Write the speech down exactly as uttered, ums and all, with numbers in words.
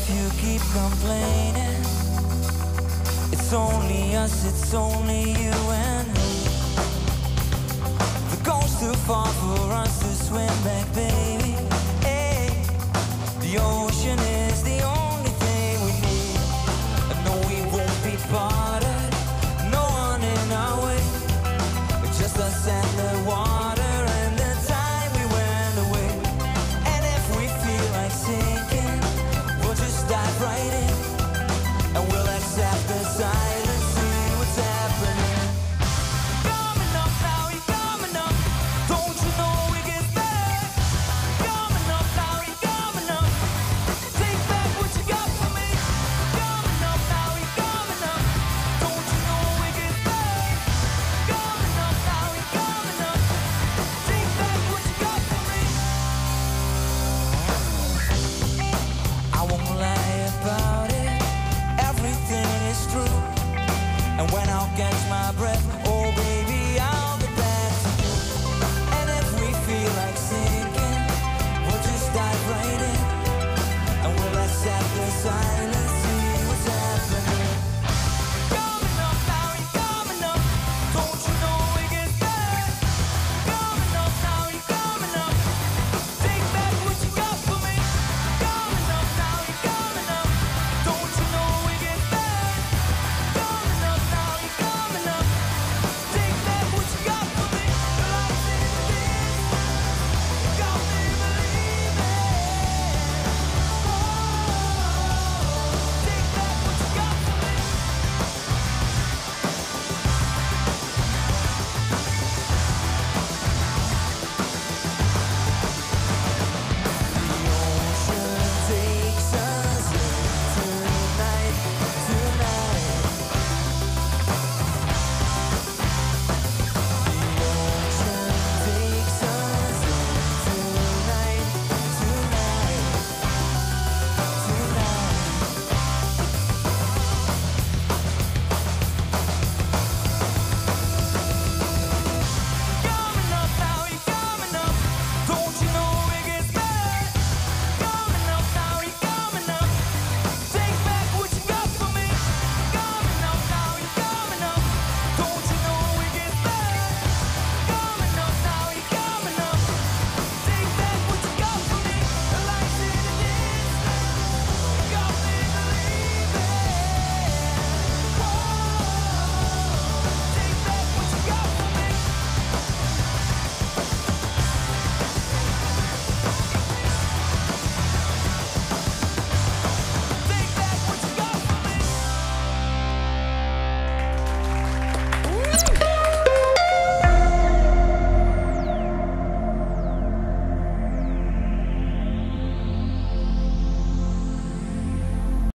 you keep complaining, it's only us, it's only you and me. The coast's too far for us to swim back, baby. Hey, the ocean is the only thing we need. I know we won't be parted, no one in our way. It's just us and the water and the time we went away. And if we feel like sinking, we'll just dive right in, and we'll accept the silence, see what's happening. Coming up now, you're coming up. Don't you know it gets better? Coming up now, you're coming up. Take back what you got from me. Coming up now, you're coming up. Don't you know it gets better? Coming up now, you're coming up. Take back what you got from me. I won't lie about it, everything is true. And when